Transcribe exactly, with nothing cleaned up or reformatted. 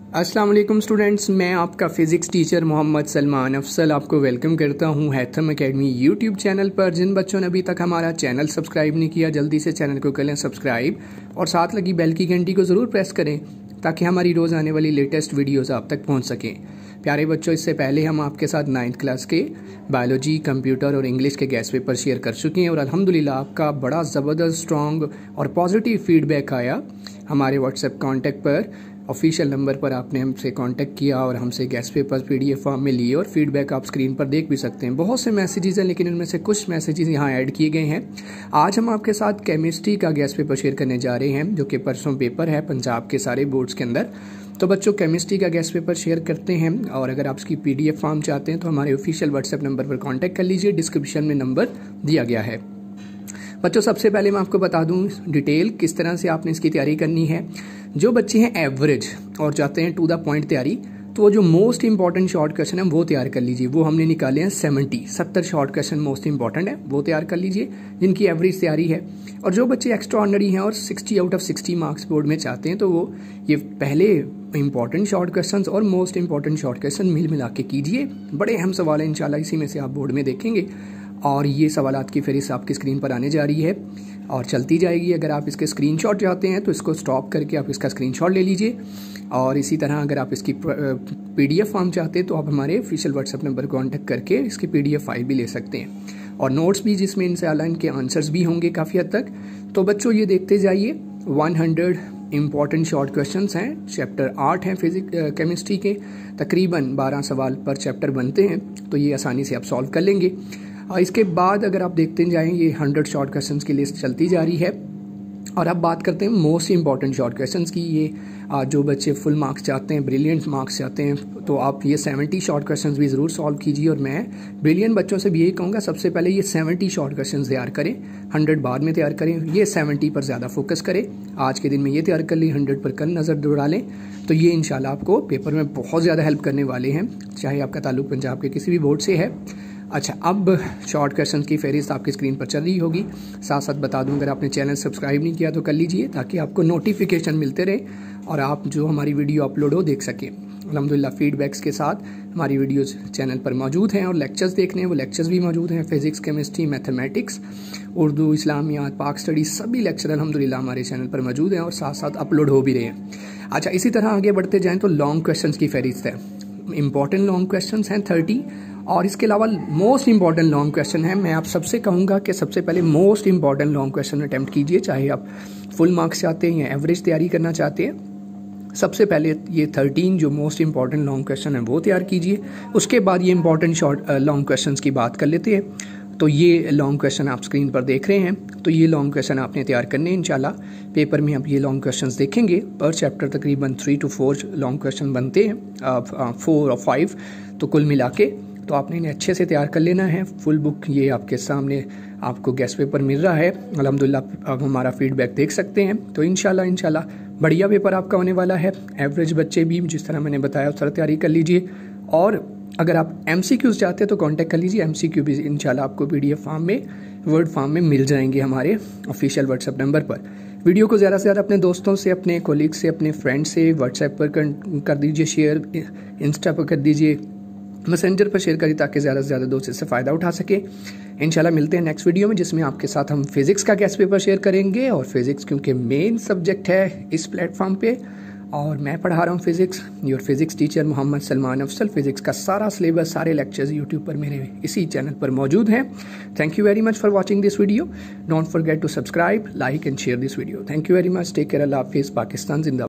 अस्सलाम वालेकुम स्टूडेंट्स, मैं आपका फ़िज़िक्स टीचर मोहम्मद सलमान अफसल आपको वेलकम करता हूं हैथम एकेडमी यूट्यूब चैनल पर। जिन बच्चों ने अभी तक हमारा चैनल सब्सक्राइब नहीं किया, जल्दी से चैनल को कर लें सब्सक्राइब और साथ लगी बेल की घंटी को ज़रूर प्रेस करें ताकि हमारी रोज़ आने वाली लेटेस्ट वीडियोज़ आप तक पहुँच सकें। प्यारे बच्चों, इससे पहले हम आपके साथ नाइन्थ क्लास के बायोलॉजी, कंप्यूटर और इंग्लिश के गेस्ट पेपर शेयर कर चुके हैं और अल्हम्दुलिल्लाह आपका बड़ा ज़बरदस्त स्ट्रॉन्ग और पॉजिटिव फीडबैक आया। हमारे व्हाट्सएप कॉन्टैक्ट पर ऑफिशियल नंबर पर आपने हमसे कांटेक्ट किया और हमसे गेस्ट पेपर पीडीएफ फॉर्म में लिए और फीडबैक आप स्क्रीन पर देख भी सकते हैं। बहुत से मैसेजेस हैं लेकिन उनमें से कुछ मैसेजेस यहाँ ऐड किए गए हैं। आज हम आपके साथ केमिस्ट्री का गेस्ट पेपर शेयर करने जा रहे हैं जो कि परसों पेपर है पंजाब के सारे बोर्ड्स के अंदर। तो बच्चों, केमिस्ट्री का गेस्ट पेपर शेयर करते हैं और अगर आप इसकी पीडीएफ फॉर्म चाहते हैं तो हमारे ऑफिशियल व्हाट्सएप नंबर पर कॉन्टैक्ट कर लीजिए, डिस्क्रिप्शन में नंबर दिया गया है। बच्चों, सबसे पहले मैं आपको बता दूं डिटेल किस तरह से आपने इसकी तैयारी करनी है। जो बच्चे हैं एवरेज और चाहते हैं टू द पॉइंट तैयारी, तो वो जो मोस्ट इंपॉर्टेंट शॉर्ट क्वेश्चन है वो तैयार कर लीजिए। वो हमने निकाले हैं सेवेंटी सत्तर शॉर्ट क्वेश्चन मोस्ट इंपॉर्टेंट है, वो तैयार कर लीजिए जिनकी एवरेज तैयारी है। और जो बच्चे एक्स्ट्रा ऑर्डिनरी हैं और sixty out of sixty marks board में चाहते हैं तो वो ये पहले इंपॉर्टेंट शॉर्ट क्वेश्चन और मोस्ट इंपॉर्टेंट शॉर्ट क्वेश्चन मिल मिला के कीजिए। बड़े अहम सवाल है, इंशाल्लाह इसी में से आप बोर्ड में देखेंगे और ये सवालात की फहरिस्त आपकी स्क्रीन पर आने जा रही है और चलती जाएगी। अगर आप इसके स्क्रीनशॉट चाहते हैं तो इसको स्टॉप करके आप इसका स्क्रीनशॉट ले लीजिए और इसी तरह अगर आप इसकी पीडीएफ फॉर्म चाहते हैं तो आप हमारे ऑफिशियल व्हाट्सएप नंबर को कॉन्टैक्ट करके इसकी पीडीएफ फाइल भी ले सकते हैं और नोट्स भी जिसमें इंशाल्लाह इनके आंसर्स भी होंगे काफ़ी हद तक। तो बच्चों, ये देखते जाइए। हंड्रेड इंपॉर्टेंट शॉर्ट क्वेश्चंस हैं, चैप्टर आठ हैं फिजिक्स केमिस्ट्री के, तकरीबन बारह सवाल पर चैप्टर बनते हैं, तो ये आसानी से आप सॉल्व कर लेंगे। और इसके बाद अगर आप देखते जाएं ये हंड्रेड शॉर्ट क्वेश्चंस की लिस्ट चलती जा रही है और अब बात करते हैं मोस्ट इंपॉर्टेंट शॉर्ट क्वेश्चंस की। ये जो बच्चे फुल मार्क्स चाहते हैं, ब्रिलियंट मार्क्स चाहते हैं, तो आप ये सेवेंटी शॉर्ट क्वेश्चंस भी ज़रूर सॉल्व कीजिए। और मैं ब्रिलियंट बच्चों से भी यही कहूँगा, सबसे पहले ये सेवेंटी शॉर्ट क्वेश्चंस तैयार करें, हंड्रेड बाद में तैयार करें। ये सेवेंटी पर ज़्यादा फोकस करें, आज के दिन में ये तैयार कर लें, हंड्रेड पर कल नज़र दौड़ा लें, तो ये इंशाल्लाह आपको पेपर में बहुत ज़्यादा हेल्प करने वाले हैं, चाहे आपका ताल्लुक पंजाब के किसी भी बोर्ड से है। अच्छा, अब शॉर्ट क्वेश्चन की फहरिस्त आपकी स्क्रीन पर चल रही होगी। साथ साथ बता दूं, अगर आपने चैनल सब्सक्राइब नहीं किया तो कर लीजिए ताकि आपको नोटिफिकेशन मिलते रहे और आप जो हमारी वीडियो अपलोड हो देख सकें। अल्हम्दुलिल्लाह फीडबैक्स के साथ हमारी वीडियोस चैनल पर मौजूद हैं और लेक्चर्स देखने हैं वो लेक्चर्स भी मौजूद हैं। फिजिक्स, केमिस्ट्री, मैथमेटिक्स, उर्दू, इस्लामियात, पाक स्टडी, सभी लेक्चर अल्हम्दुलिल्लाह हमारे चैनल पर मौजूद हैं और साथ साथ अपलोड हो भी रहे हैं। अच्छा, इसी तरह आगे बढ़ते जाएँ तो लॉन्ग क्वेश्चन की फहरिस्त है। इंपॉर्टेंट लॉन्ग क्वेश्चन हैं थर्टी और इसके अलावा मोस्ट इंपॉर्टेंट लॉन्ग क्वेश्चन है। मैं आप सबसे कहूँगा कि सबसे पहले most important long question attempt कीजिए, चाहे आप फुल मार्क्स चाहते हैं या एवरेज तैयारी करना चाहते हैं। सबसे पहले ये थर्टीन जो मोस्ट इंपॉर्टेंट लॉन्ग क्वेश्चन है वो तैयार कीजिए, उसके बाद ये इंपॉर्टेंट शॉर्ट लॉन्ग क्वेश्चन की बात कर लेते हैं। तो ये लॉन्ग क्वेश्चन आप स्क्रीन पर देख रहे हैं, तो ये लॉन्ग क्वेश्चन आपने तैयार करने हैं। इंशाल्लाह पेपर में आप ये लॉन्ग क्वेश्चंस देखेंगे। पर चैप्टर तकरीबन three two four long question बनते हैं, फोर और फाइव, तो कुल मिला के तो आपने इन्हें अच्छे से तैयार कर लेना है। फुल बुक ये आपके सामने आपको गेस्ट पेपर मिल रहा है। अल्हम्दुलिल्लाह आप हमारा फीडबैक देख सकते हैं। तो इंशाल्लाह इंशाल्लाह बढ़िया पेपर आपका होने वाला है। एवरेज बच्चे भी जिस तरह मैंने बताया उस तरह तैयारी कर लीजिए और अगर आप एमसीक्यूज चाहते हैं तो कांटेक्ट कर लीजिए। एमसीक्यू भी इंशाल्लाह आपको पीडीएफ फॉर्म में, वर्ड फॉर्म में मिल जाएंगे हमारे ऑफिशियल व्हाट्सएप नंबर पर। वीडियो को ज़्यादा से ज़्यादा अपने दोस्तों से, अपने कोलीग से, अपने फ्रेंड से व्हाट्सएप पर कर दीजिए शेयर, इंस्टा पर कर दीजिए, मैसेंजर पर शेयर करिए ताकि ज़्यादा से ज़्यादा दोस्त इससे फ़ायदा उठा सके। इंशाल्लाह मिलते हैं नेक्स्ट वीडियो में जिसमें आपके साथ हम फिज़िक्स का गेस्ट पेपर शेयर करेंगे और फिज़िक्स क्योंकि मेन सब्जेक्ट है इस प्लेटफॉर्म पे और मैं पढ़ा रहा हूँ physics. Your physics teacher Mohammad Salman Afzal. Physics का सारा सिलेबस, सारे लेक्चर्स यूट्यूब पर मेरे इसी चैनल पर मौजूद हैं। Thank you very much for watching this video. Don't forget to subscribe, like and share this video. Thank you very much. Take care. अल्लाह हाफिज़। पाकिस्तान जिंदाबाद।